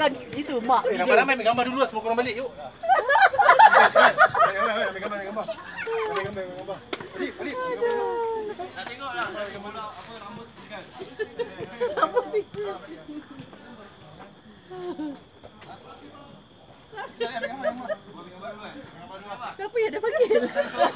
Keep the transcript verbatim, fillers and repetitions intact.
makan itu mak. Eh, ramai-ramai ambil gambar dulu lah, semua korang balik yuk. Ambil gambar, ambil gambar. Ambil gambar, ambil gambar. Balik, balik. Nak tengoklah apa rambut kan. Rambut tikus. Ambil gambar, ambil gambar. Siapa yang dah panggil?